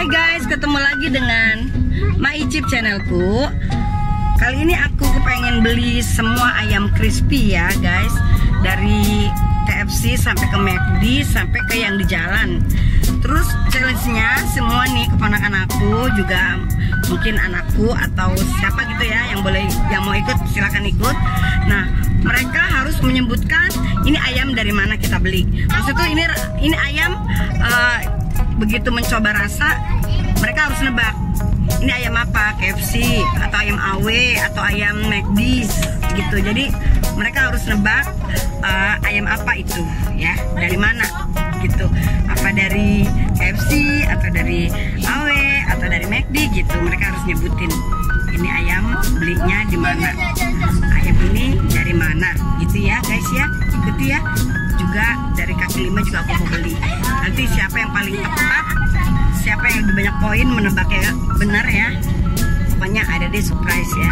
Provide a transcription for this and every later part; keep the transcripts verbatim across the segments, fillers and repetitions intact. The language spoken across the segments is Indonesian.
Hai guys, ketemu lagi dengan Maicip channelku. Kali ini aku kepengen beli semua ayam crispy ya guys, dari K F C sampai ke McD sampai ke yang di jalan. Terus challenge-nya semua nih keponakan aku, juga mungkin anakku atau siapa gitu ya yang boleh, yang mau ikut silakan ikut. Nah, mereka harus menyebutkan ini ayam dari mana kita beli. Maksudnya ini ini ayam uh, begitu mencoba rasa, mereka harus nebak ini ayam apa, K F C atau ayam A W atau ayam McD gitu. Jadi mereka harus nebak uh, ayam apa itu ya, dari mana gitu, apa dari K F C atau dari A W atau dari McD gitu. Mereka harus nyebutin ini ayam belinya di mana, ayam ini dari mana gitu ya guys ya. Ikuti ya. Juga dari kaki lima juga aku mau beli. Nanti siapa yang paling tepat, siapa yang lebih banyak poin menebaknya benar ya, pokoknya ada deh surprise ya.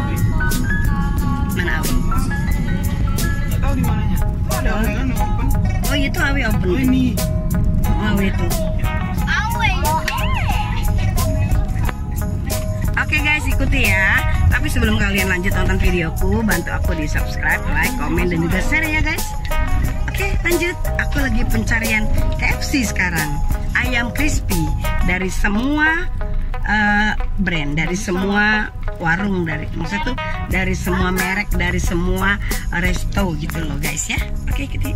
Mana Awi? Nggak tahu di mananya. Oh, ada Awi kan open. Oh itu Awi open. Oh ini. Oh, Awi itu. Oke guys, ikuti ya. Tapi sebelum kalian lanjut nonton videoku, bantu aku di subscribe, like, komen, dan juga share ya guys. Oke lanjut, aku lagi pencarian K F C sekarang. Ayam crispy dari semua uh, brand, dari semua warung, dari maksud tuh dari semua merek, dari semua resto gitu loh guys ya. Oke kita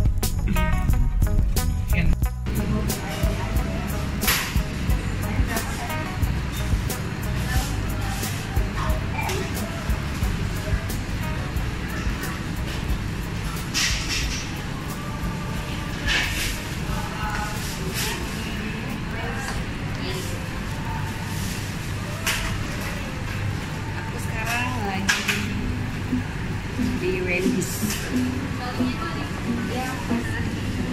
di Wendy's.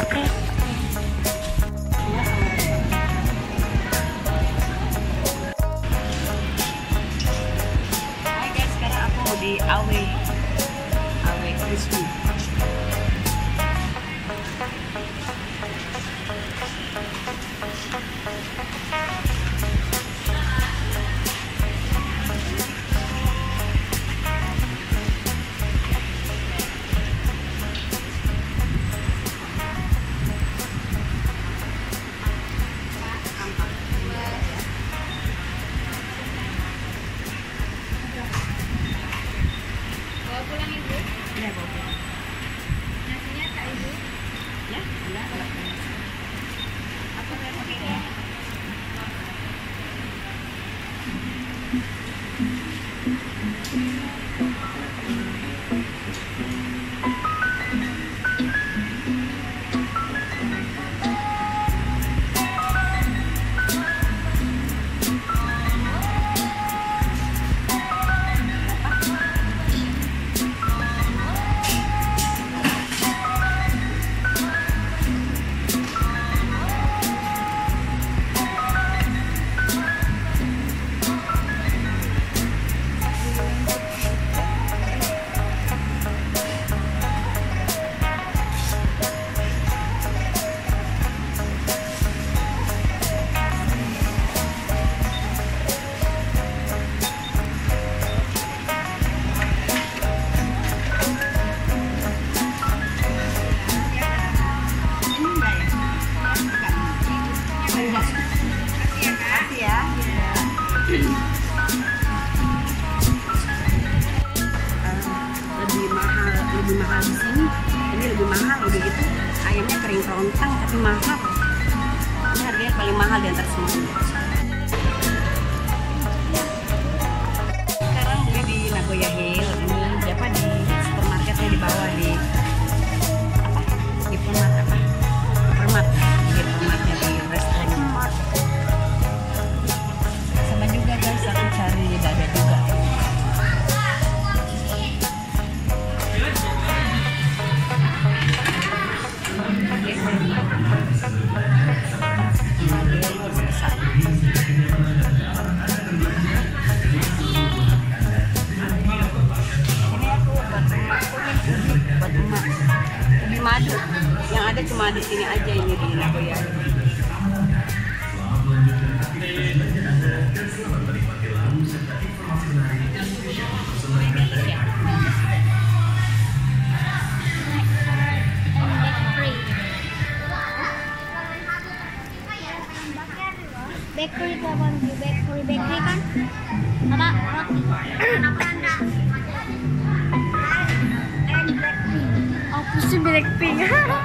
Hai guys, sekarang aku mau di A W A W Crispy. Ya, bawa pulang. Nasinya Kak Ibu. Ya, enggak, enggak. Aku udah pakai ini. Lebih mahal, lebih mahal di sini. Ini lebih mahal, udah gitu ayamnya kering kerontang tapi mahal. Ini harganya paling mahal di antara semuanya. Sekarang beli di Nagoya Hill. Ini di apa, di supermarketnya di bawah, di apa? Di Permat apa? Permat, di Permatnya di restoran. Sama juga guys, aku cari dada juga. Madu yang ada cuma di sini aja, ini di Nagoya. Bakery kapan? Bakery bakery kan? Apa roti? And Blackpink. Apa sih Blackpink?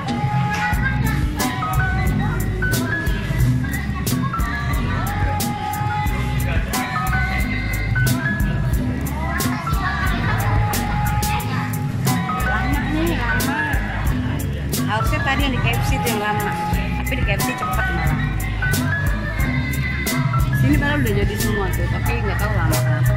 Lama nih, lama. Harusnya tadi yang di K F C itu yang lama, tapi di K F C cepat malah. Sini padahal udah jadi semua tuh, tapi nggak tahu lama kenapa.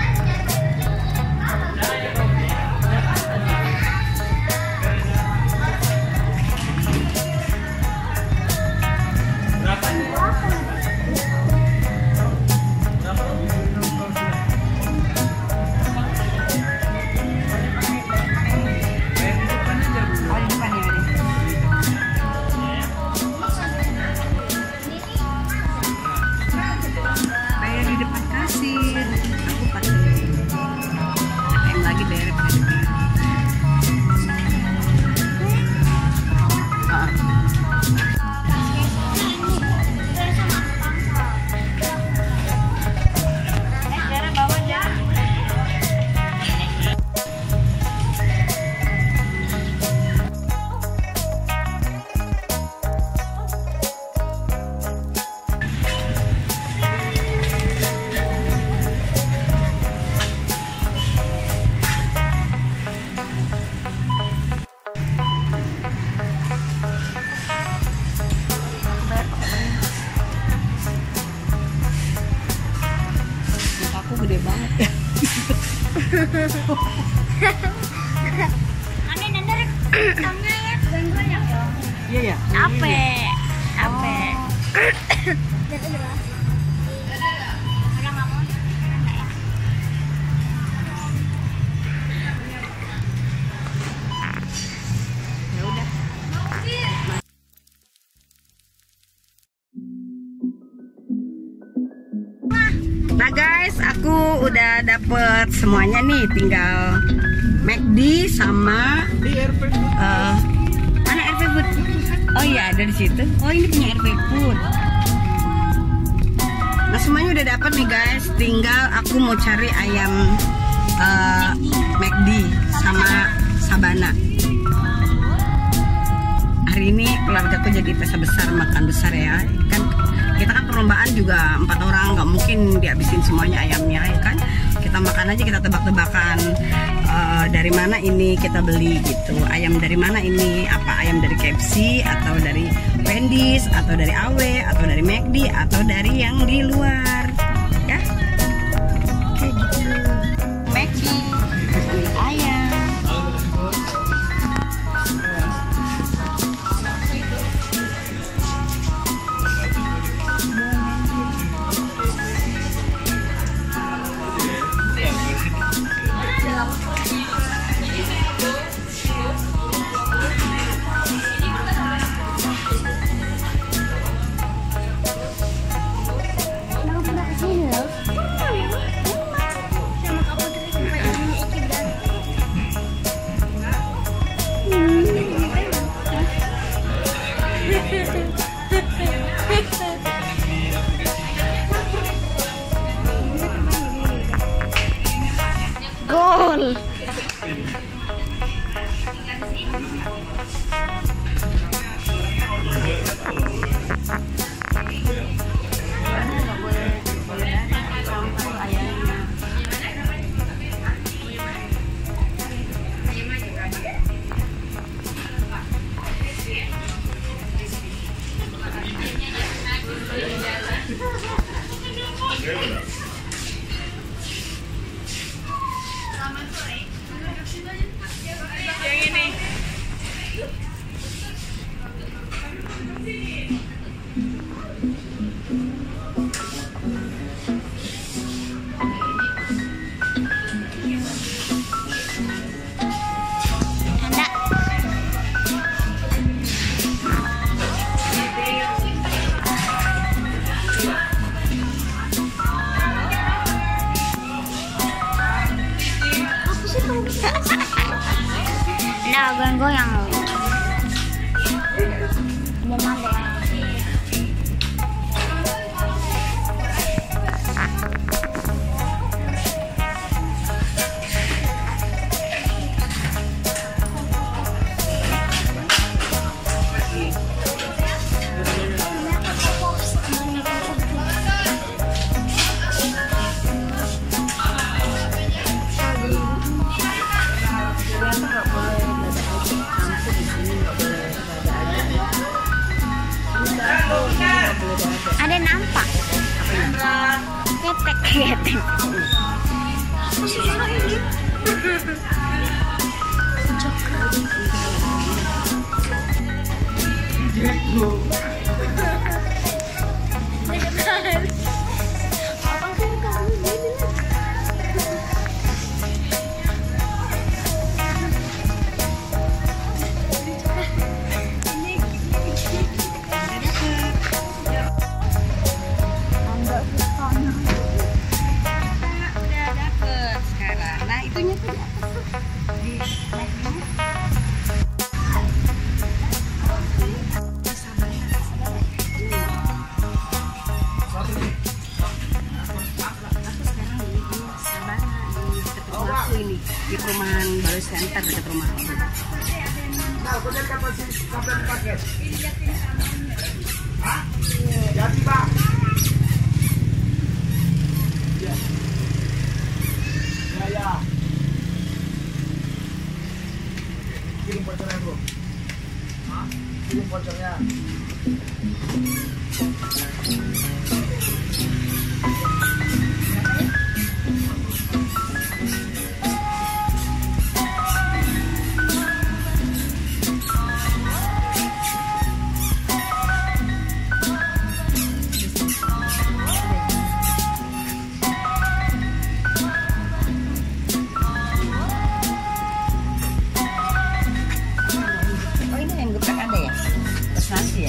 Gede banget ya. Aneh nandar, tangannya banyak ya. Iya ya. Capek. Capek. Jadi berapa? Ada nggak mau? Ya udah. Nah guys, aku udah dapet semuanya nih, tinggal McD sama Di R P Food. eh, mana R P Food? Oh iya ada di situ. Oh ini punya R P Food. Nah semuanya udah dapet nih guys, tinggal aku mau cari ayam eh, McD sama Sabana. Hari ini keluargaku jadi pesta besar, makan besar ya kan. Kita kan perlombaan juga empat orang, nggak mungkin dihabisin semuanya ayamnya ya kan. Kita makan aja, kita tebak-tebakan uh, dari mana ini kita beli gitu. Ayam dari mana ini? Apa ayam dari K F C atau dari Wendy's atau dari A W atau dari McD atau dari yang di luar ya? Kayak gitu. McD ayam. Gol. Nah, goyang-goyang. Mau mandek. Ada nampak ketek ketek. Udah dapet sekarang. Nah itunya tuh di atas. Di Sabana. Aku sekarang di Sabana, di dekat rumahku ini, di perumahan Balai Center dekat rumahku. Nah, kemudian kapan sih kapan paket? Hah? Jadi Pak. Ya. Ya ya. Kirim vouchernya bro. Hah? Kirim vouchernya.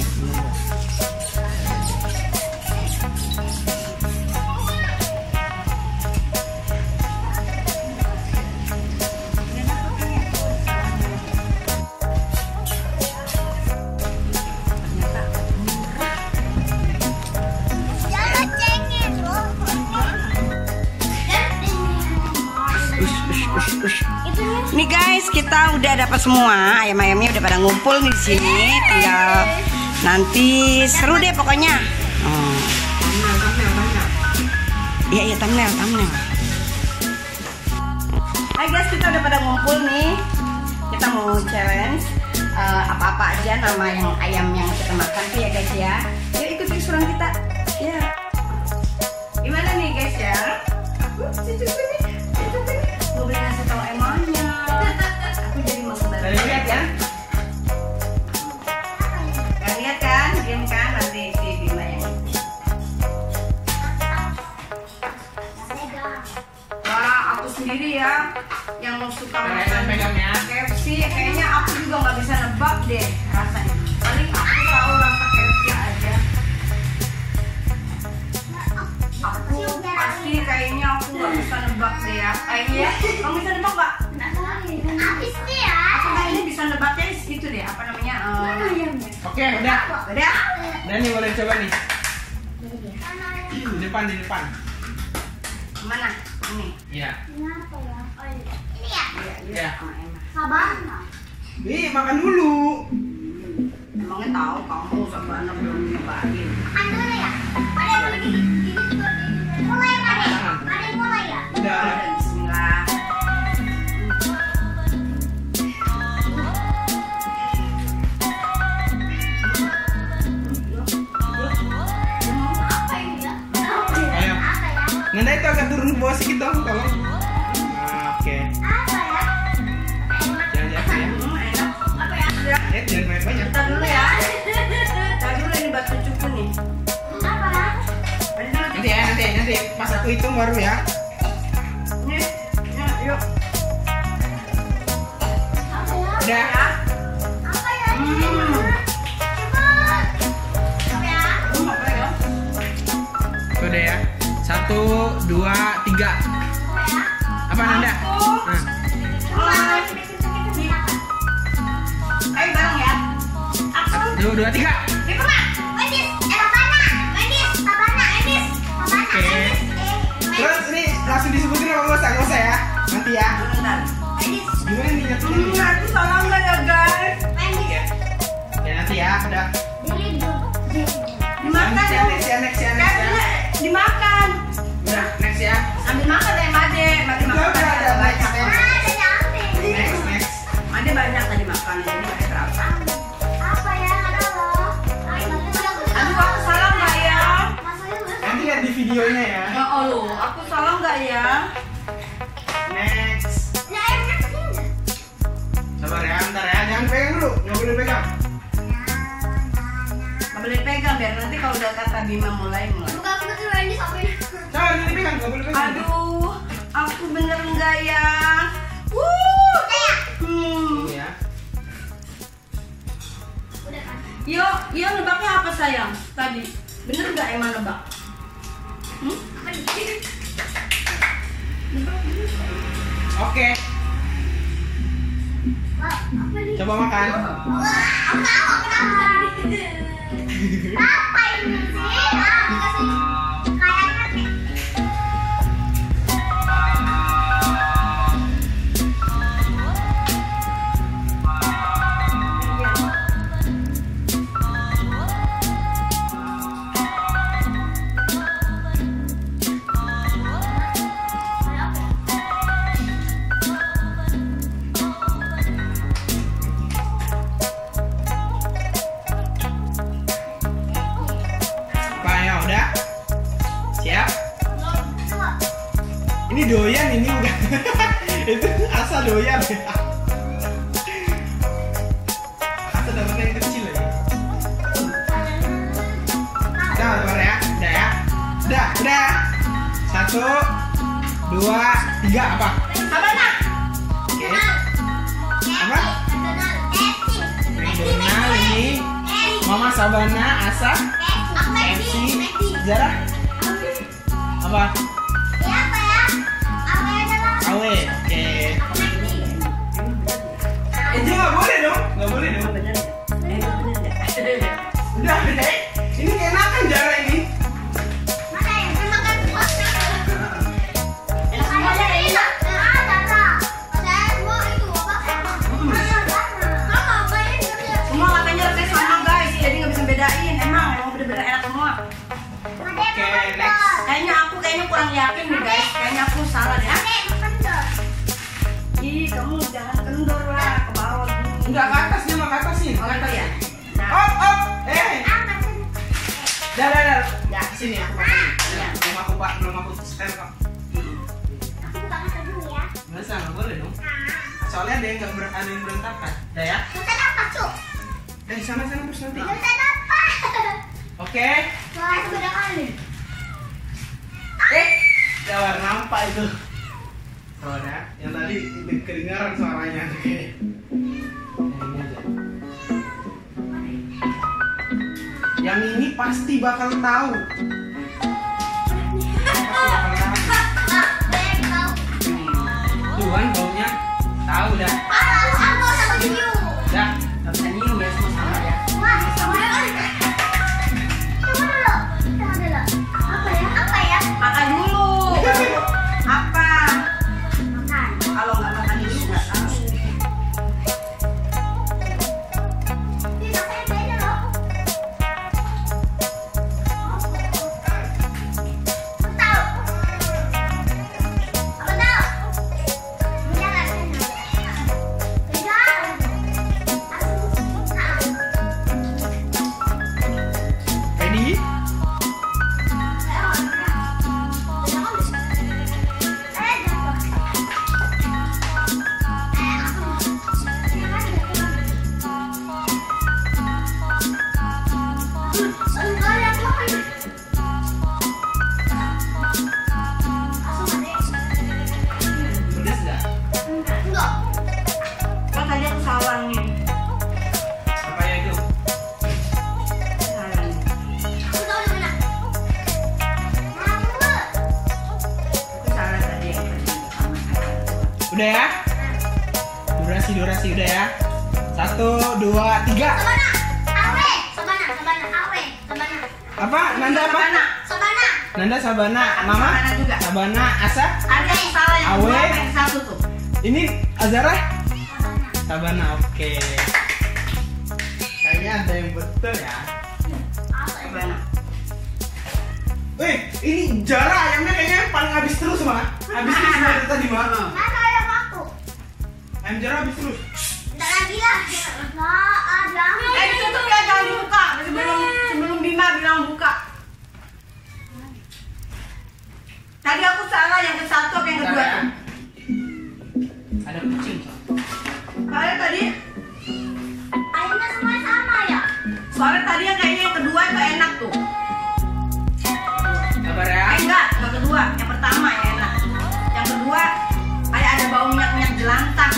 Nih guys, kita udah dapat semua ayam-ayamnya udah pada ngumpul nih di sini. Tinggal nanti seru deh pokoknya. Oh. Iya iya thumbnail thumbnail. Hai guys, kita udah pada ngumpul nih. Kita mau challenge uh, apa-apa aja nama yang ayam yang kita makan tuh ya guys ya. Yuk ikuti suruhan kita. Ya. Gimana nih guys ya? Aku cucu ini, cucu ini. Mau beli ngasih tahu emangnya. Aku jadi mau sebentar. Lihat ya. Gak lihat kan? Diam kan? Nanti si Bima yang. Wah, aku sendiri ya yang suka makan K F C. Kayaknya aku juga nggak bisa nebak deh rasanya. Paling aku tahu rasa K F C aja. Aku pasti kayaknya aku nggak bisa nebak deh ya. Kayaknya kamu bisa nebak nggak? Habis nih ya. Aku kayaknya bisa nebaknya itu deh. Apa namanya? Uh, Oke, udah. Udah. Dan nih boleh coba nih. Di depan, di depan. Mana? Ini. Iya. Kenapa ya? Oh, ini ya. Iya, Iya. iya. Sama Emma. Sabana. Nih, makan dulu. Emangnya tahu kamu Sabana belum nyobain. Makan dulu ya. Ada yang lagi gini juga. Mulai ada. Ada yang mulai ya. Udah. Bismillah. Apa ini ya? Ayo. Apa ya? Nanda itu agak turun ke bawah sedikit dong, tolong. Nah, oke. Apa ya? Jangan jatuh ya. Hmm, enak. Apa ya? Ya, Eh, jangan banyak-banyak. kita dulu ya. Kita dulu ini batu cupu nih. Apa ya? Ini dulu. Nanti ya, nanti, nanti. Pas aku hitung baru ya. Nih, ya, yuk. Apa ya? Udah. Ya. Apa ya? Hmm. Cepet. Apa ya? Hmm, apa ya? Udah ya. Satu, dua, tiga. Apa ya? Apa Nanda? Aku. Nah. Oh, Nih. ayo bareng ya. Aku. Dua, dua, tiga. Di mana? Manis. Eh, Sabana. Manis. Sabana. Manis. Sabana. Oke. Manis. Eh, Terus ini langsung disebutin apa nggak usah, nggak usah ya. Nanti ya. Bentar. Manis. Gimana nih nyatunya Hmm, nih? aku salah nggak ya guys? Manis. Ya nanti ya, udah. Jadi duduk. Dimakan Next ya, dong. next ya, next ya, next ya. Kayaknya dimakan. Udah, next ya. Ambil makan deh Made. Made Udah, makan udah, tadi udah, banyak. next, Ah, ada nyampe. Next, next. Made banyak tadi makan. Jadi Made terasa. Apa ya? Ada loh. Ayo, Aduh, aku salah nggak ya? Masukin dulu. Nanti lihat di videonya ya. Ya Allah, aku salah nggak ya? Next. Nah, airnya kesini. Sabar ya, bentar ya. Jangan pegang dulu, nggak boleh pegang. Nggak boleh pegang biar nanti kalau udah kata Bima mulai mulai. Buka aku betul ini sampai. Jangan boleh pegang, nggak boleh pegang. Aduh, aku bener nggak ya? Wuh, Kayak. hmm. Ini ya. Udah kan? Yo, yo nebaknya apa sayang? Tadi bener nggak emang nebak? Hmm? Apa nih? Oke, Wah, apa nih? coba makan. Wah, aku tahu, aku tahu. Apa ini sih? Ah, dikasih kayaknya nih. Apa ya, udah? Siap? Ini doyan ini bukan? Itu asal doyan ya. Asal dapetnya yang kecil ya. Udah, sabar ya. Udah ya. Udah, udah. Satu, dua, tiga. Apa? Sabana. Oke. Apa? McDonald ini. Mama Sabana, Asa, Aku Messi. Messi. Zara, apa? Ya apa ya? Apa adalah? Awe, oke. Aku Messi. Eh, dia nggak boleh dong, nggak boleh dong. Udah, deh. Ini keenakan Zara ini. Mana yang makan kuasnya? Enak semua ya ini. Ah, Zara. Saya mau itu apa? Mana Zara? Kamu apa ini? Semua katanya rasanya sama guys, jadi nggak bisa bedain. Emang emang bener-bener enak semua. Oke, next. Kayaknya aku kayaknya kurang yakin nih guys. Kayaknya aku salah deh. Adek, makan dong. Ih, kamu jangan kendor lah ke bawah gini. Enggak ke atas, dia mau ke atas nih. Oh, gitu ya. Nah, Op, op, eh. Ah, makan. Dah, dah, dah. ya. Sini aku makan. Ya, belum aku pak, belum aku setel kok. Aku buka makan dulu ya. Nggak usah, nggak boleh dong. Nah, Soalnya ada yang nggak ber ada yang berantakan. Dah ya. Ustaz apa, Cuk? Dari sana sana terus nanti. Ustaz apa? Oke. Wah, itu beda kali. Eh, jawab nampak itu. Soalnya yang tadi kedengaran suaranya tuh kayak. Yang ini aja. Yang ini pasti bakal tahu. Pasti bakal tahu. Ah, banyak tahu. Tuh kan baunya tahu dah. Ah, aku sama Jiu. Dah. Nggak bisa nyium ya, semua sama ya. Wah, sama kali. Tunggu dulu. Tunggu dulu. Apa ya? Apa ya? Makan dulu. Apa? Makan. Kalau nggak makan dulu nggak tahu. Ini rasanya beda loh. Aku tahu. Aku tahu. Beda rasanya. Beda. Aku tahu. Ready? Pedas nggak? Kan tadi aku salah nih. Apa ya itu? Salah nih. Aku salah tadi yang tadi sama saya. Udah ya? Durasi durasi udah ya. Satu dua tiga. Apa? Nanda apa? Sabana. Nanda Sabana. Mama? Sabana juga. Sabana. Asa? Ada yang salah yang Awe. dua apa yang satu tuh? Ini Azara? Sabana. Oke. Kayaknya ada yang betul ya. Sabana. Wih, ini Zara ayamnya kayaknya paling habis terus mah. Habis terus dari tadi mah. Ayam Zara habis terus. Eh, ditutup ya, jangan dibuka. Sebelum sebelum Bima bilang buka. Tadi aku salah yang ke satu apa yang kedua Zara. tuh? Ada kucing. Soalnya tadi, soalnya tadi yang kayaknya yang kedua itu enak tuh. Sabar ya. Eh enggak, enggak kedua, yang pertama yang enak. Yang kedua kayak ada bau minyak-minyak jelantah.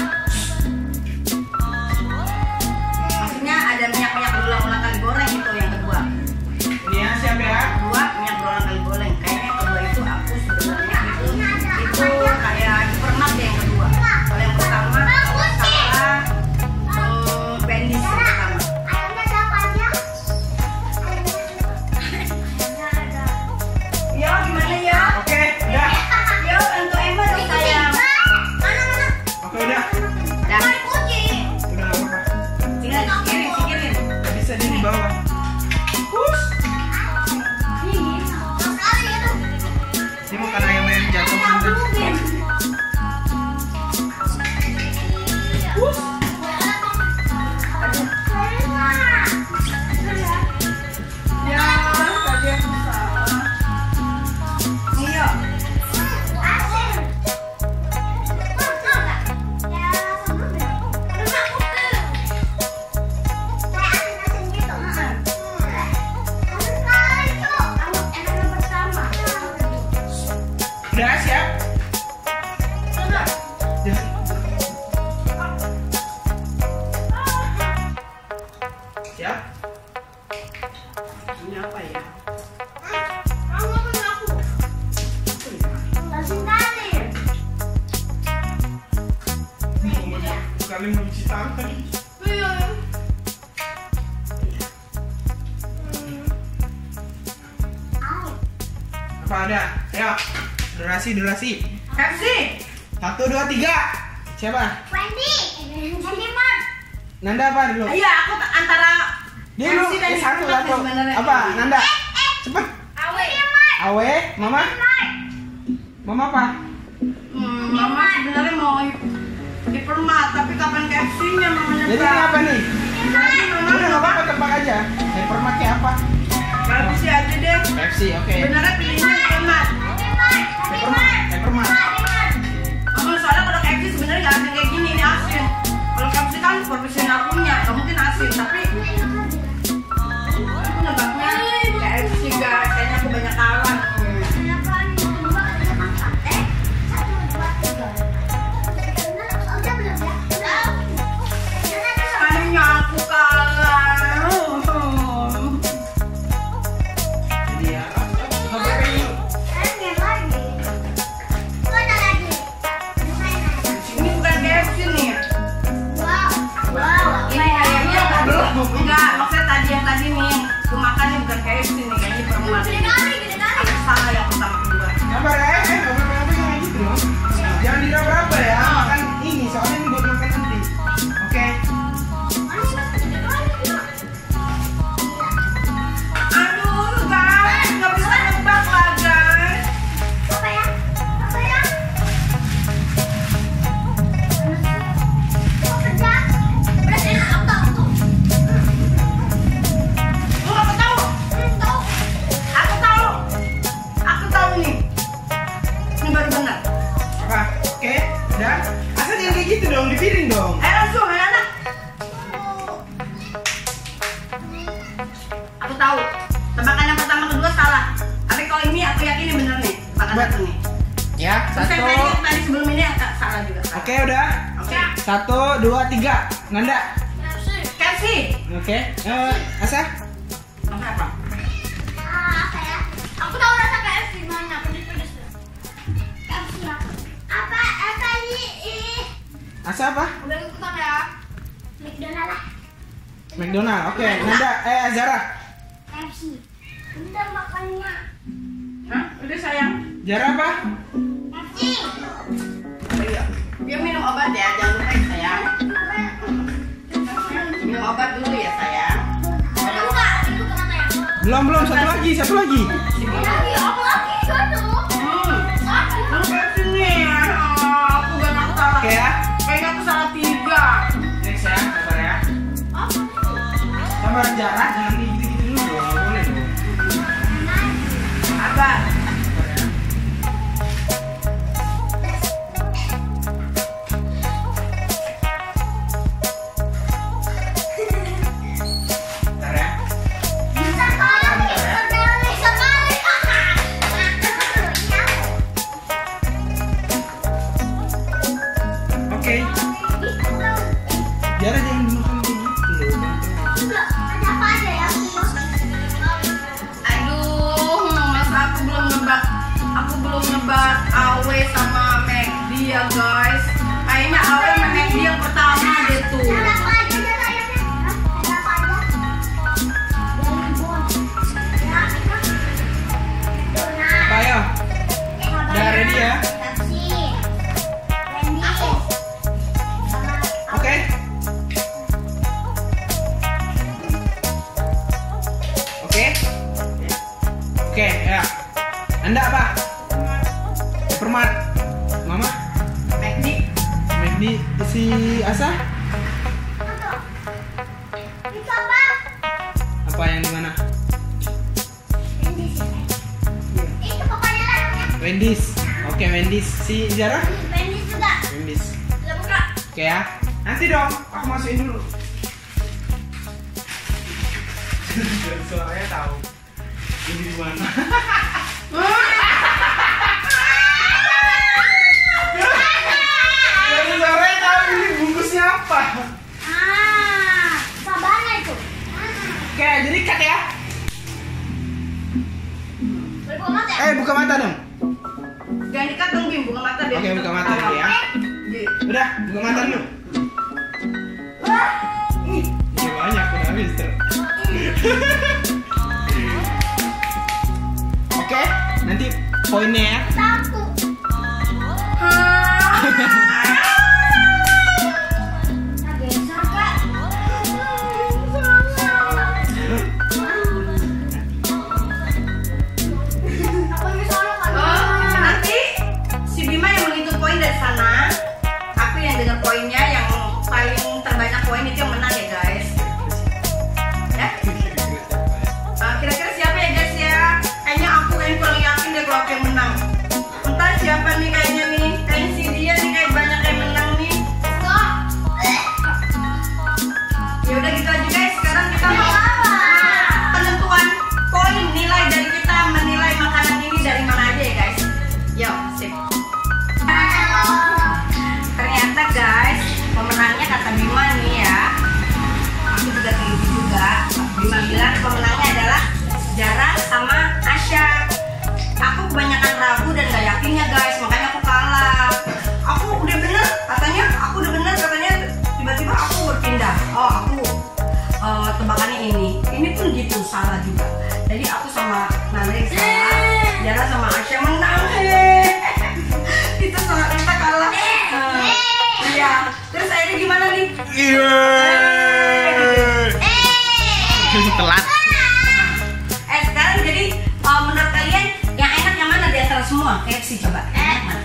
Maksudnya ada minyak-minyak berulang-ulang kali goreng itu yang kedua. Ini ya siap ya. Kedua minyak berulang kali goreng. Kayaknya yang kedua itu aku sebenarnya itu itu kayak pernah deh yang kedua. Kalau yang pertama kalau salah hmm, Bendis yang pertama. Ya gimana ya? Oke, udah. Ya untuk Emma dong sayang. Oke, udah. Dah. Udah nggak apa-apa. Tinggal singkirin, singkirin. Nggak bisa di bawah. Push. Ini bukan ayam-ayam jatuh kan? Push. Ya, tadi aku salah. Iya. Udah siap? Jangan. Siap? Ini apa ya? Kamu punya aku. Kasih tadi. Sekali mencuci tangan. Iya. Apa ada? Ayo, durasi, durasi. Pepsi. Satu, dua, tiga. Siapa? Wendy. Wendy Mart. Nanda apa dulu? Iya, aku t- antara Dia dulu, Pepsi dan eh, satu, Sprite satu. sebenarnya. Apa? Nanda. Cepet. Awe. Mart. Awe, Mama. Mama apa? Hmm, Mama sebenarnya mau hipermat, tapi kapan K F C-nya mamanya? Jadi ini apa nih? Jadi Mama Udah nggak apa-apa, tebak aja. Hypermat kayak apa? Pepsi aja deh. Pepsi, oke. Sebenarnya pilihnya hipermat. Hypermat, Hypermat. Mama soalnya kalau K F C sebenarnya nggak asin kayak gini, ini asin. Kalau K F C kan profesional punya, nggak mungkin asin. Tapi aku nebaknya K F C guys, kayaknya aku banyak kalah. Kayaknya aku kalah. Jadi ya, nggak pakai yuk. Ini bukan K F C nih. Ini kayaknya nggak belum. Enggak, maksudnya tadi yang tadi nih yang aku makan ini bukan K F C nih, kayaknya perempuan. Aku salah yang pertama kedua. Gambar eh, eh, nggak boleh apa yang gitu loh. Jangan diraba-raba ya, makan ini soalnya ini buat makan nanti. Oke. Aduh guys, nggak bisa nebak lah guys. Oh, aku tahu, aku tahu, aku tahu nih. Ini baru benar. Apa? Oke, udah. Asal jangan kayak gitu dong, di piring dong. Eh langsung ya anak. Aku tahu. Tebakan yang pertama kedua salah. Tapi kalau ini aku yakin ini benar nih. Tebakan Ba- satu nih. Ya, Terus yang satu. tadi, tadi sebelum ini agak salah juga. Oke, udah. Oke. Satu, dua, tiga. Nanda. Kasih. Oke. Eh, Asa. Apa apa? Aku tahu rasa K F C mana, pedes-pedes. K F C apa? Apa? Apa ini? Ih. Asa apa? Udah ikutan ya. McDonald lah. McDonald. Oke, Nanda. Eh, Zara. K F C. Udah makannya. Hah? Udah sayang. Zara apa? K F C. Oh, iya. Dia minum obat ya, jangan lupa ya sayang. Minum obat dulu ya sayang. Udah buka. Itu kenapa ya? Belum, belum. Satu lagi, satu lagi. Lagi, aku lagi satu. Hmm. Satu. Lu kasih nih. Ah, aku gak tahu salah. Oke ya. Kayaknya aku salah tiga. Next ya, sabar ya. Apa? Sabar Zara, jangan kayak gitu-gitu dulu dong. Nggak boleh dong. Apa? Sabar ya. Bentar ya. Sekali, sekali, sekali. Oke. Zara jangan dimakan kayak gitu loh. Ada apa aja ya? Aduh, masa aku belum nebak. Aku belum nebak Awe sama McD ya guys. Kayaknya Awe sama McD yang pertama deh tuh. Ada apa aja ya sayangnya? Ada apa aja? Dari bos. Ya, donat. Apa ya? Udah ready ya? Pepsi. Wendy. Sama Oke. Oke. Oke, ya. Anda apa? Hypermat. Mama? McD. McD si Asa? itu apa? Apa yang di mana? Wendy sih. Itu pokoknya lah namanya. Wendy's. Oke, Wendy's. Si Zara? Wendy juga. Wendy's. Udah buka. Oke ya. Nanti dong, aku masukin dulu. Soalnya tahu ini di mana. Dan soalnya tahu ini bungkusnya apa. Ah, sabana itu. Oke, jadi cut ya. buka mata dong. Jangan dikat dong Bim, buka mata biar Oke, kita buka mata ketawa. dulu ya. Udah, buka mata dulu. Iya banyak, udah habis tuh. Oke, nanti poinnya ya. Satu. Geser kak. Aku misalnya kan. Oh, nanti si Bima yang menghitung poin dari sana. Aku yang dengar poinnya yang paling terbanyak poin itu yang menang ya guys. Ya. Ah, kira-kira siapa ya guys ya? Kayaknya aku yang kurang yakin deh kalau aku yang menang. Entah siapa nih kayaknya nih. Kayaknya si dia nih kayak banyak yang menang nih. Ya udah gitu aja guys. Sekarang kita mau penentuan poin nilai dari kita menilai makanan ini dari mana aja ya guys. Yo, sip. Ternyata guys, pemenangnya kata Bima nih ya. Aku juga teliti juga. Bima bilang pemenangnya adalah Zara sama Asya. Aku kebanyakan ragu dan gak yakinnya guys, makanya aku kalah. Aku udah bener, katanya aku udah bener, katanya tiba-tiba aku berpindah. Oh aku uh, tebakannya ini, ini pun gitu salah juga. Jadi aku sama Nandri salah, Zara sama Asya menang. Itu salah kita kalah. Uh, Iya. Terus akhirnya gimana nih? Iya. Telat. Eh sekarang jadi uh, menurut kalian yang enak yang mana di antara semua? K F C coba. Enak mana?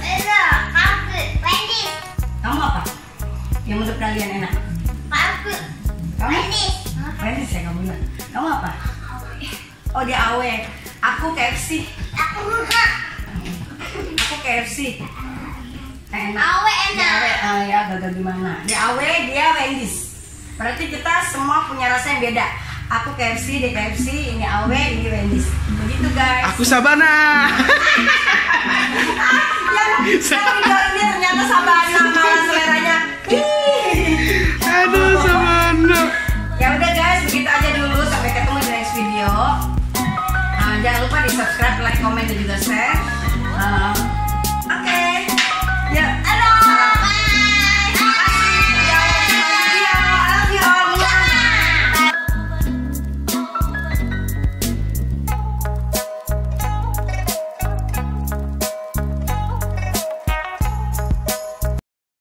Kamu apa? Yang menurut kalian enak? Kamu? Wendy's ya kamu bilang. Kamu apa? Oh dia A W. Aku K F C. Aku K F C. Enak. A W enak. Di A W, ah, ya gagal gimana? Di A W dia Wendy's. Berarti kita semua punya rasa yang beda. Aku K F C, dia K F C, ini A W, ini Wendy's. Begitu guys. Aku Sabana. Yang yang tinggal ini ternyata Sabana malah seleranya. Aduh Sabana. Ya udah guys, begitu aja dulu. Sampai ketemu di next video. Uh, jangan lupa di subscribe, like, comment dan juga share. Uh,